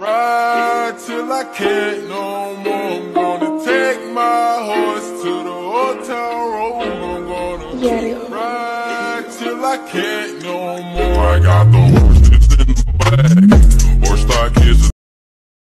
ride till I can't no more. I'm gonna take my horse to the hotel room. I'm gonna ride till I can't no more. I got the